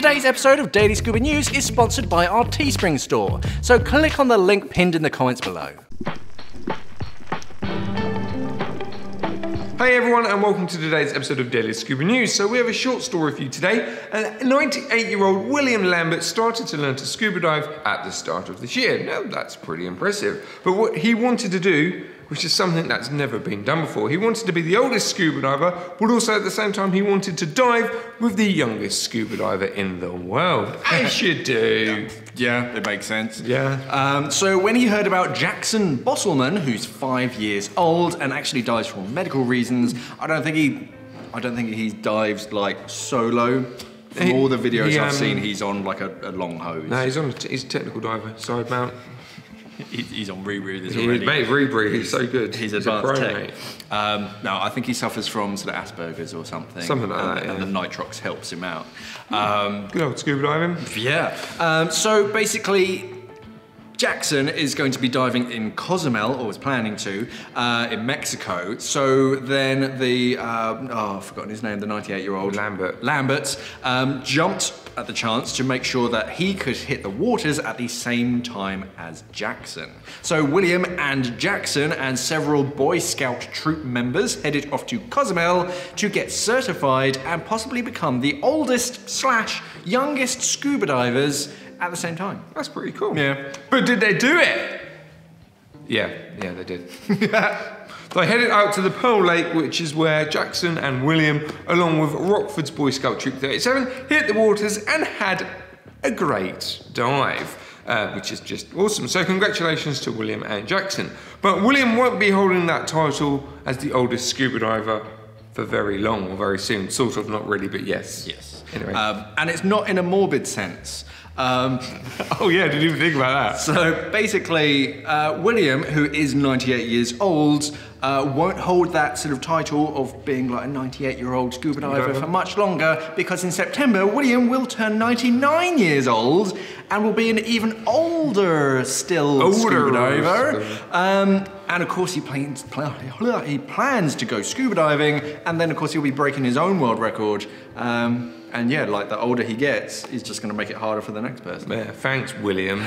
Today's episode of Daily Scuba News is sponsored by our Teespring store, so click on the link pinned in the comments below. Hey everyone, and welcome to today's episode of Daily Scuba News. So we have a short story for you today. A 98-year-old William Lambert started to learn to scuba dive at the start of this year. Now that's pretty impressive. But what he wanted to do, which is something that's never been done before, he wanted to be the oldest scuba diver, but also at the same time he wanted to dive with the youngest scuba diver in the world. As you do. Yeah, it makes sense. Yeah. So when he heard about Jackson Bosselman, who's 5 years old and actually dives for medical reasons, I don't think he dives like solo. From all the videos I've seen, he's on like a long hose. No, he's a technical diver, side mount. He's on rebreathers already. Mate, rebreathe, he's so good. He's advanced tech. No, I think he suffers from sort of Asperger's or something. Something like that, and the nitrox helps him out. Good old scuba diving. Yeah. So basically, Jackson is going to be diving in Cozumel, or was planning to, in Mexico. So then the, I've forgotten his name, the 98-year-old Lambert jumped at the chance to make sure that he could hit the waters at the same time as Jackson. So William and Jackson and several Boy Scout troop members headed off to Cozumel to get certified and possibly become the oldest / youngest scuba divers at the same time. That's pretty cool. Yeah. But did they do it? Yeah, they did. They headed out to the Pearl Lake, which is where Jackson and William, along with Rockford's Boy Scout Troop 37, hit the waters and had a great dive, which is just awesome. So congratulations to William and Jackson. But William won't be holding that title as the oldest scuba diver for very long or very soon. Sort of, not really, but yes. Yes. Anyway. And it's not in a morbid sense. Oh yeah, didn't even think about that. So basically, William, who is 98 years old, won't hold that sort of title of being like a 98-year-old scuba diver for much longer, because in September, William will turn 99 years old and will be an even older scuba diver. And of course, he plans to go scuba diving, and then of course he'll be breaking his own world record. And yeah, like the older he gets, he's just going to make it harder for the next person. Yeah, thanks, William.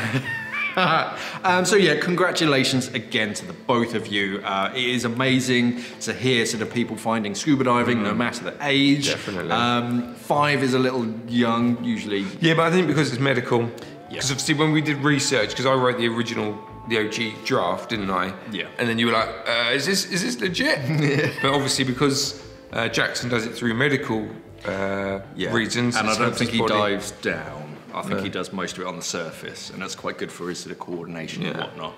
So yeah, congratulations again to the both of you. It is amazing to hear sort of people finding scuba diving, no matter the age. Definitely. 5 is a little young, usually. Yeah, but I think because it's medical. Yeah. Because obviously when we did research, because I wrote the OG draft, didn't I? Yeah. And then you were like, is this legit? Yeah. But obviously because Jackson does it through medical reasons. And I don't think he dives down. I think he does most of it on the surface, and that's quite good for his sort of coordination and whatnot.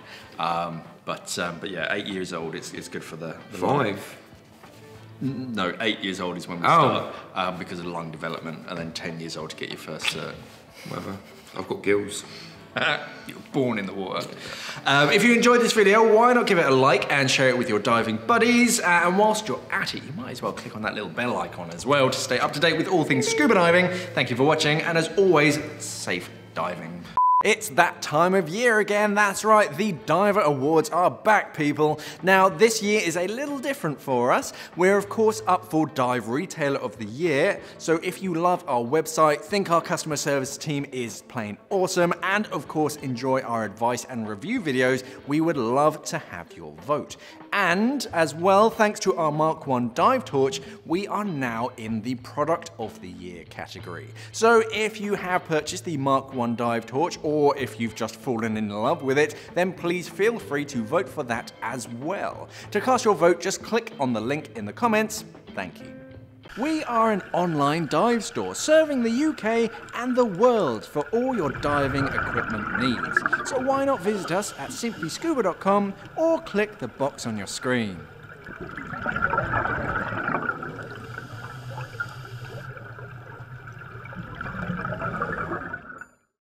But yeah, 8 years old, it's good for the 5. life. No, 8 years old is when we start, because of lung development, and then 10 years old to get your first cert. Whatever. I've got gills. You're born in the water. If you enjoyed this video, why not give it a like and share it with your diving buddies? And whilst you're at it, you might as well click on that little bell icon as well to stay up to date with all things scuba diving. Thank you for watching, and as always, safe diving. It's that time of year again, that's right, the Diver Awards are back, people. Now, this year is a little different for us. We're of course up for Dive Retailer of the Year, so if you love our website, think our customer service team is plain awesome, and of course enjoy our advice and review videos, we would love to have your vote. And as well, thanks to our Mark 1 dive torch, we are now in the Product of the Year category. So if you have purchased the Mark 1 dive torch, or if you've just fallen in love with it, then please feel free to vote for that as well. To cast your vote, just click on the link in the comments. Thank you. We are an online dive store serving the UK and the world for all your diving equipment needs. So why not visit us at simplyscuba.com or click the box on your screen.